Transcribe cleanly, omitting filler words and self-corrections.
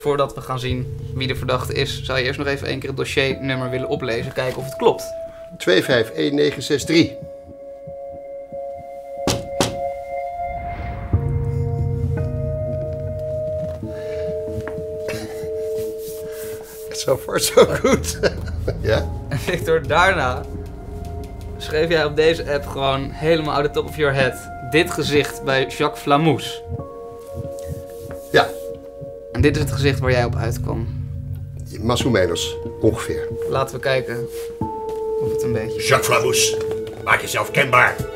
Voordat we gaan zien wie de verdachte is, zou je eerst nog even 1 keer het dossiernummer willen oplezen, kijken of het klopt. 251963. So far so goed. Ja? En Victor, daarna schreef jij op deze app gewoon helemaal out the top of your head dit gezicht bij Jacques Flamous. Ja. En dit is het gezicht waar jij op uitkwam. Más o menos, ongeveer. Laten we kijken of het een beetje... Jacques Flamous, maak jezelf kenbaar.